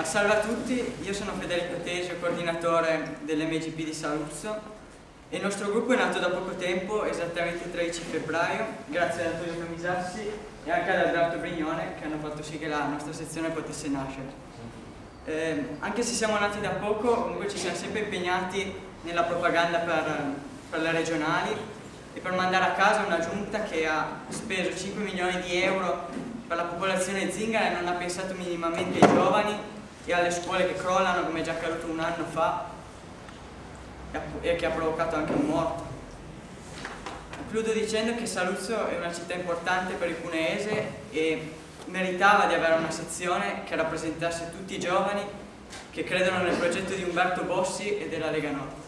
Salve a tutti, io sono Federico Tesio, coordinatore dell'MGP di Saluzzo e il nostro gruppo è nato da poco tempo, esattamente il 13 febbraio, grazie ad Antonio Camisassi e anche ad Alberto Brignone che hanno fatto sì che la nostra sezione potesse nascere. Anche se siamo nati da poco, comunque ci siamo sempre impegnati nella propaganda per le regionali e per mandare a casa una giunta che ha speso 5 milioni di euro per la popolazione zingara e non ha pensato minimamente ai giovani e alle scuole che crollano, come è già accaduto un anno fa e che ha provocato anche un morto. Concludo dicendo che Saluzzo è una città importante per il Cuneese e meritava di avere una sezione che rappresentasse tutti i giovani che credono nel progetto di Umberto Bossi e della Lega Nord.